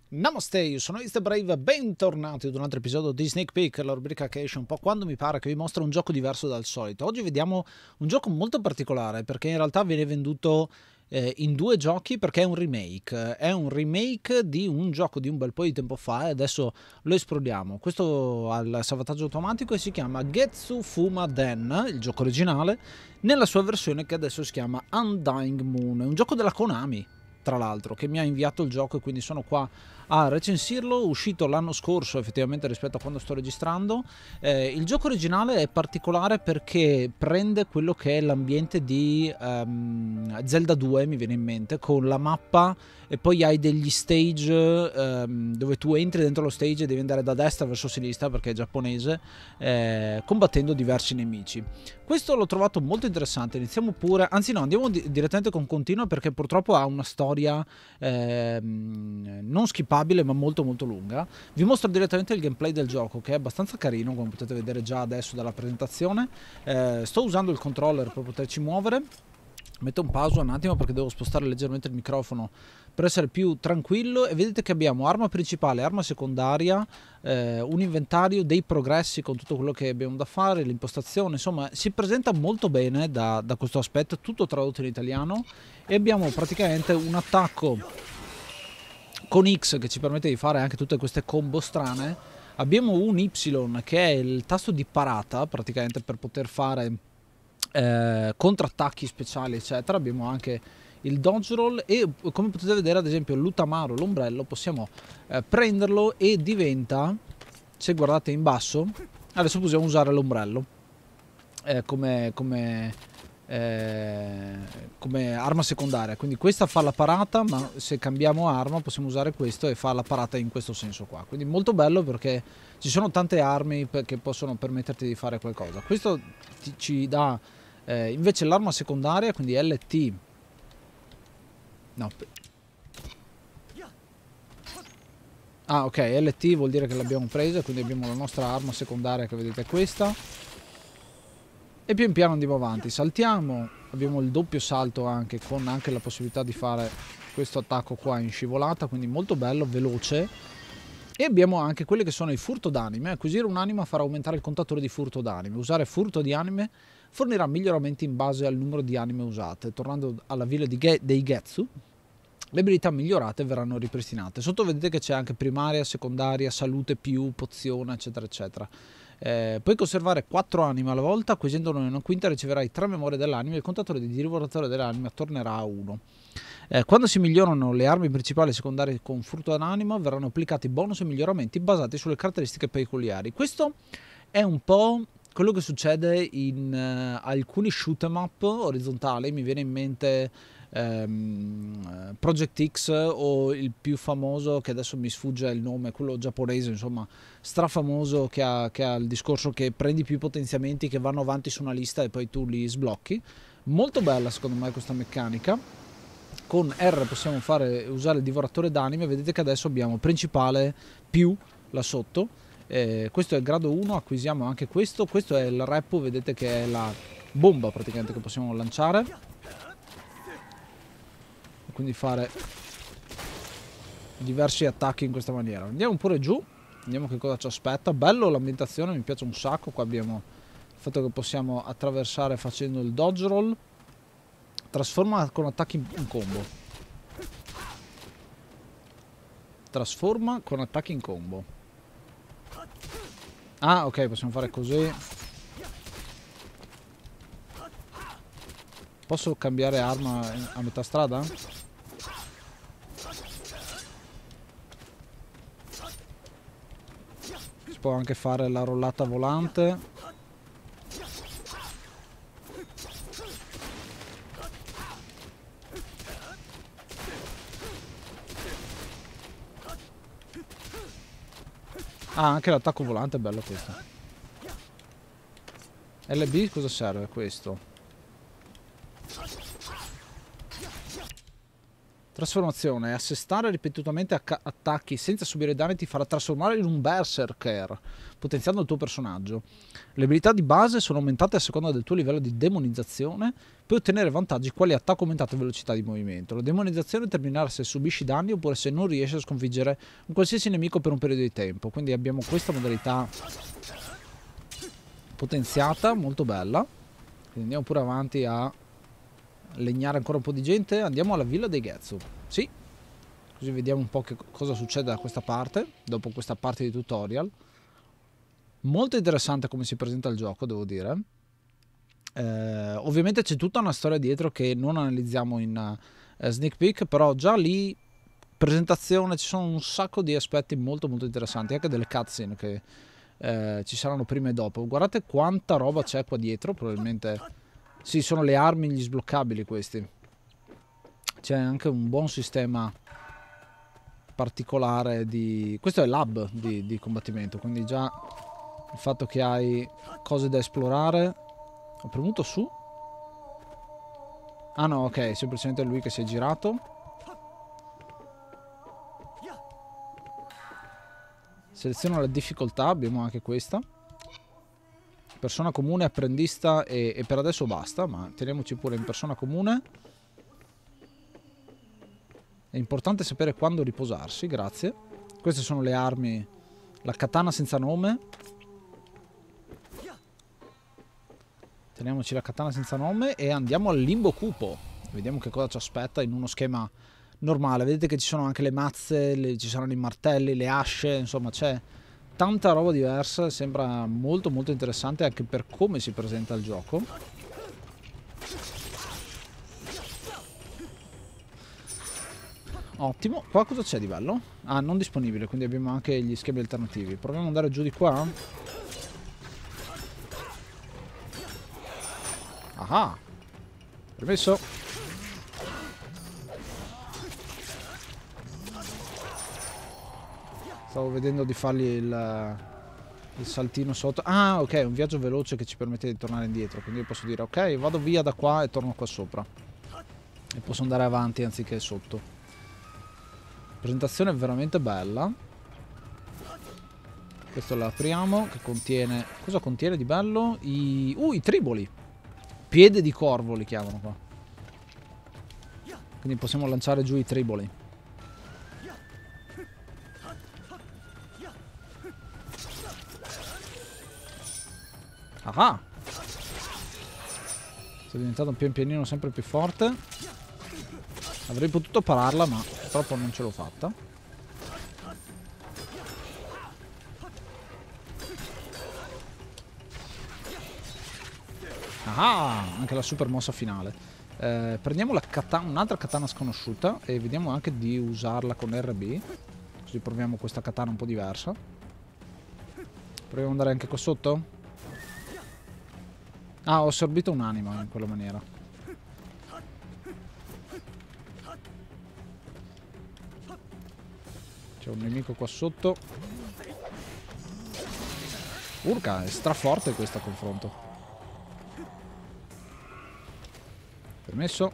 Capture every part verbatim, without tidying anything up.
Namaste, io sono East Brave, bentornati ad un altro episodio di Sneak Peek, la rubrica che esce un po' quando mi pare, che vi mostra un gioco diverso dal solito. Oggi vediamo un gioco molto particolare perché in realtà viene venduto eh, in due giochi perché è un remake. È un remake di un gioco di un bel po' di tempo fa e adesso lo esplodiamo. Questo ha il salvataggio automatico e si chiama Getsu Fuma Den, il gioco originale, nella sua versione che adesso si chiama Undying Moon. È un gioco della Konami, tra l'altro, che mi ha inviato il gioco e quindi sono qua a recensirlo. Uscito l'anno scorso effettivamente rispetto a quando sto registrando. Eh, il gioco originale è particolare perché prende quello che è l'ambiente di um, Zelda due, mi viene in mente, con la mappa e poi hai degli stage um, dove tu entri dentro lo stage e devi andare da destra verso sinistra perché è giapponese, eh, combattendo diversi nemici. Questo l'ho trovato molto interessante. Iniziamo pure, anzi no, andiamo di direttamente con continua perché purtroppo ha una storia eh, non skippabile ma molto molto lunga. Vi mostro direttamente il gameplay del gioco, che è abbastanza carino, come potete vedere già adesso dalla presentazione. Eh, sto usando il controller per poterci muovere. Metto un pause un attimo perché devo spostare leggermente il microfono per essere più tranquillo. E vedete che abbiamo arma principale, arma secondaria, eh, un inventario, dei progressi con tutto quello che abbiamo da fare, l'impostazione, insomma si presenta molto bene da, da questo aspetto, tutto tradotto in italiano. E abbiamo praticamente un attacco con X che ci permette di fare anche tutte queste combo strane. Abbiamo un Y che è il tasto di parata praticamente per poter fare eh, contrattacchi speciali eccetera. Abbiamo anche il dodge roll e, come potete vedere, ad esempio l'Utamaro, l'ombrello, possiamo eh, prenderlo e diventa, se guardate in basso, adesso possiamo usare l'ombrello eh, come, come, eh, come arma secondaria. Quindi questa fa la parata, ma se cambiamo arma possiamo usare questo e fa la parata in questo senso qua. Quindi molto bello perché ci sono tante armi che possono permetterti di fare qualcosa. Questo ti, ci dà eh, invece l'arma secondaria, quindi L T. No. Ah, ok, L T vuol dire che l'abbiamo presa, quindi abbiamo la nostra arma secondaria che vedete è questa. E pian piano andiamo avanti, saltiamo, abbiamo il doppio salto anche, con anche la possibilità di fare questo attacco qua in scivolata, quindi molto bello, veloce. E abbiamo anche quelli che sono i furto d'anime. Acquisire un'anima farà aumentare il contatore di furto d'anime. Usare furto di anime fornirà miglioramenti in base al numero di anime usate. Tornando alla villa di Ge dei Getsu, le abilità migliorate verranno ripristinate. Sotto vedete che c'è anche primaria, secondaria, salute più, pozione, eccetera, eccetera. Eh, puoi conservare quattro anime alla volta. Acquisendone una quinta riceverai tre memorie dell'anima e il contatore di divoratore dell'anima tornerà a uno. Eh, quando si migliorano le armi principali e secondarie con furto d'anima verranno applicati bonus e miglioramenti basati sulle caratteristiche peculiari. Questo è un po' quello che succede in uh, alcuni shoot 'em up orizzontali. Mi viene in mente um, Project X o il più famoso, che adesso mi sfugge il nome, quello giapponese, insomma strafamoso, che ha, che ha il discorso che prendi più potenziamenti che vanno avanti su una lista e poi tu li sblocchi. Molto bella secondo me questa meccanica. Con R possiamo fare, usare il divoratore d'anime. Vedete che adesso abbiamo principale più là sotto. Eh, questo è il grado uno, acquisiamo anche questo. Questo è il reppo, vedete che è la bomba praticamente che possiamo lanciare. E quindi fare diversi attacchi in questa maniera. Andiamo pure giù, vediamo che cosa ci aspetta. Bello l'ambientazione, mi piace un sacco. Qua abbiamo il fatto che possiamo attraversare facendo il dodge roll. Trasforma con attacchi in combo. Trasforma con attacchi in combo. Ah, ok, possiamo fare così. Posso cambiare arma a metà strada? Si può anche fare la rollata volante. Ah, anche l'attacco volante è bello questo. L B cosa serve questo? Trasformazione. Assestare ripetutamente attacchi senza subire danni ti farà trasformare in un berserker, potenziando il tuo personaggio. Le abilità di base sono aumentate a seconda del tuo livello di demonizzazione. Puoi ottenere vantaggi quali attacco aumentato e velocità di movimento. La demonizzazione terminerà se subisci danni oppure se non riesci a sconfiggere un qualsiasi nemico per un periodo di tempo. Quindi abbiamo questa modalità potenziata, molto bella. Quindi andiamo pure avanti a legnare ancora un po' di gente. Andiamo alla villa dei Getsu. Sì, così vediamo un po' che cosa succede da questa parte, dopo questa parte di tutorial. Molto interessante come si presenta il gioco, devo dire. Eh, ovviamente c'è tutta una storia dietro che non analizziamo in uh, sneak peek, però già lì presentazione, ci sono un sacco di aspetti molto molto interessanti, anche delle cutscene che eh, ci saranno prima e dopo. Guardate quanta roba c'è qua dietro, probabilmente sì, sono le armi, gli sbloccabili questi. C'è anche un buon sistema particolare di... questo è l'hub di, di combattimento, quindi già il fatto che hai cose da esplorare. Ho premuto su? Ah no, ok, semplicemente lui che si è girato. Seleziona la difficoltà, abbiamo anche questa. Persona comune, apprendista e, e per adesso basta, ma teniamoci pure in persona comune. È importante sapere quando riposarsi, grazie. Queste sono le armi, la katana senza nome. Teniamoci la katana senza nome e andiamo al limbo cupo. Vediamo che cosa ci aspetta in uno schema normale. Vedete che ci sono anche le mazze, le, ci saranno i martelli, le asce, insomma c'è tanta roba diversa. Sembra molto molto interessante anche per come si presenta il gioco. Ottimo. Qua cosa c'è di bello? Ah, non disponibile, quindi abbiamo anche gli schemi alternativi. Proviamo ad andare giù di qua. Ah, permesso. Stavo vedendo di fargli il, il saltino sotto. Ah, ok, un viaggio veloce che ci permette di tornare indietro. Quindi io posso dire ok, vado via da qua e torno qua sopra. E posso andare avanti anziché sotto. Presentazione veramente bella. Questo lo apriamo, che contiene... cosa contiene di bello? I... Uh, i triboli. Piede di corvo li chiamano qua. Quindi possiamo lanciare giù i triboli. Ah! Sto diventando pian pianino sempre più forte. Avrei potuto pararla, ma purtroppo non ce l'ho fatta. Ah! Anche la super mossa finale. Eh, prendiamo la katana, un'altra katana sconosciuta e vediamo anche di usarla con R B. Così proviamo questa katana un po' diversa. Proviamo ad andare anche qua sotto. Ah, ho assorbito un'anima in quella maniera. C'è un nemico qua sotto. Urca, è straforte questo confronto. Permesso.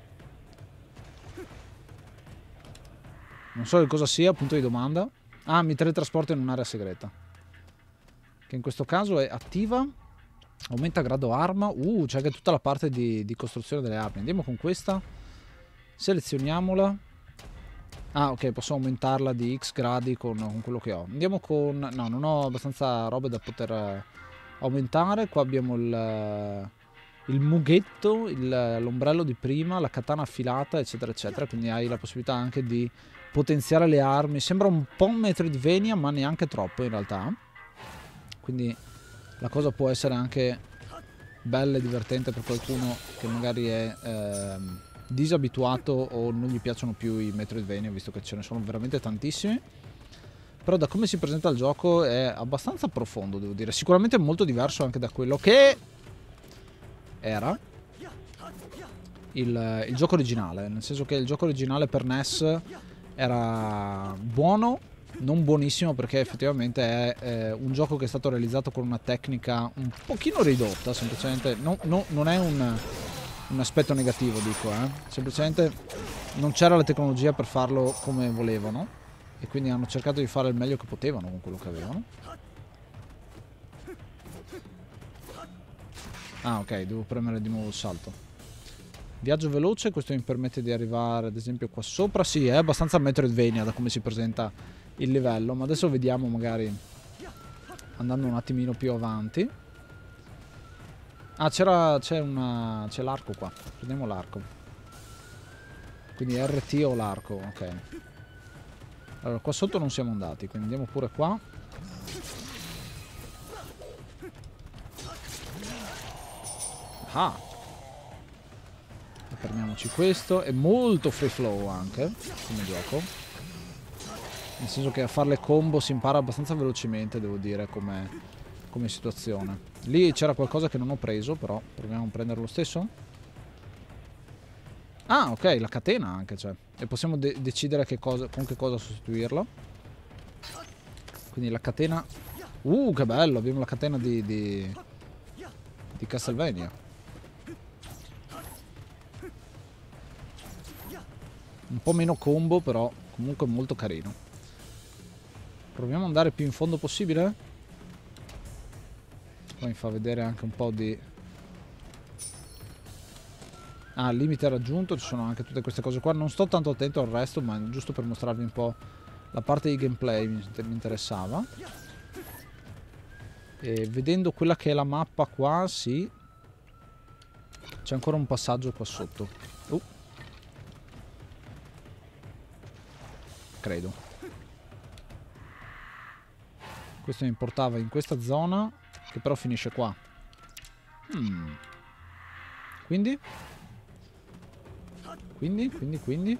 Non so che cosa sia, punto di domanda. Ah, mi teletrasporta in un'area segreta. Che in questo caso è attiva. Aumenta grado arma. Uh, c'è anche tutta la parte di, di costruzione delle armi. Andiamo con questa. Selezioniamola. Ah, ok, posso aumentarla di X gradi con, con quello che ho. Andiamo con... no, non ho abbastanza robe da poter aumentare. Qua abbiamo il, il mughetto, l'ombrello di prima, la katana affilata, eccetera, eccetera. Quindi hai la possibilità anche di potenziare le armi. Sembra un po' un Metroidvania, ma neanche troppo in realtà. Quindi... la cosa può essere anche bella e divertente per qualcuno che magari è ehm, disabituato o non gli piacciono più i Metroidvania, visto che ce ne sono veramente tantissimi. Però da come si presenta il gioco è abbastanza profondo, devo dire. Sicuramente molto diverso anche da quello che era il, il gioco originale. Nel senso che il gioco originale per N E S era buono, non buonissimo, perché effettivamente è eh, un gioco che è stato realizzato con una tecnica un pochino ridotta, semplicemente no, no, non è un un aspetto negativo, dico, eh. Semplicemente non c'era la tecnologia per farlo come volevano e quindi hanno cercato di fare il meglio che potevano con quello che avevano. Ah, ok, devo premere di nuovo il salto. Viaggio veloce, questo mi permette di arrivare ad esempio qua sopra. Sì, è abbastanza Metroidvania da come si presenta il livello, ma adesso vediamo magari andando un attimino più avanti. Ah, c'era c'è una c'è l'arco qua. Prendiamo l'arco. Quindi R T o l'arco, ok. Allora, qua sotto non siamo andati, quindi andiamo pure qua. Ah! Prendiamoci questo. È molto free flow anche come gioco, nel senso che a fare le combo si impara abbastanza velocemente, devo dire, come, come situazione. Lì c'era qualcosa che non ho preso, però proviamo a prenderlo lo stesso. Ah, ok, la catena anche c'è. E possiamo de decidere che cosa, con che cosa sostituirlo. Quindi la catena. Uh, che bello, abbiamo la catena di, di, di Castlevania. Un po' meno combo, però comunque molto carino. Proviamo ad andare più in fondo possibile. Poi mi fa vedere anche un po' di... Ah, limite raggiunto, ci sono anche tutte queste cose qua. Non sto tanto attento al resto, ma giusto per mostrarvi un po' la parte di gameplay mi, mi interessava. E vedendo quella che è la mappa qua, sì. C'è ancora un passaggio qua sotto. Uh. Credo. Questo mi portava in questa zona, che però finisce qua. Hmm. Quindi? Quindi, quindi, quindi?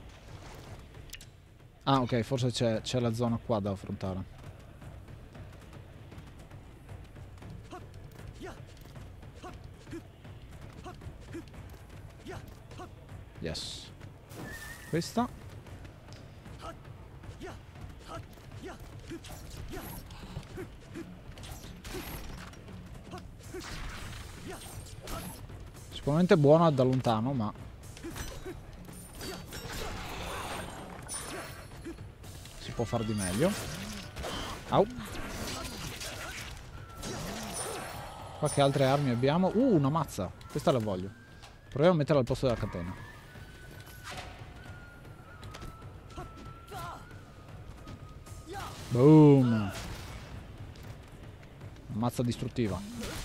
Ah, ok, forse c'è la zona qua da affrontare. Yes. Questa. Sicuramente buona da lontano, ma si può fare di meglio. Au. Qua che altre armi abbiamo? Uh, una mazza. Questa la voglio. Proviamo a metterla al posto della catena. Boom. Mazza distruttiva.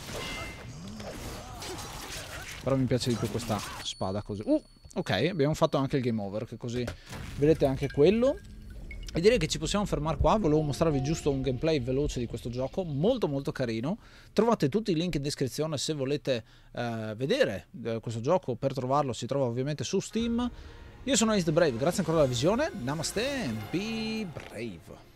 Però mi piace di più questa spada così. Uh, ok, abbiamo fatto anche il game over, che così vedete anche quello. E direi che ci possiamo fermare qua. Volevo mostrarvi giusto un gameplay veloce di questo gioco, molto molto carino. Trovate tutti i link in descrizione se volete eh, vedere eh, questo gioco. Per trovarlo si trova ovviamente su Steam. Io sono Ace the Brave, grazie ancora della visione. Namaste, be brave.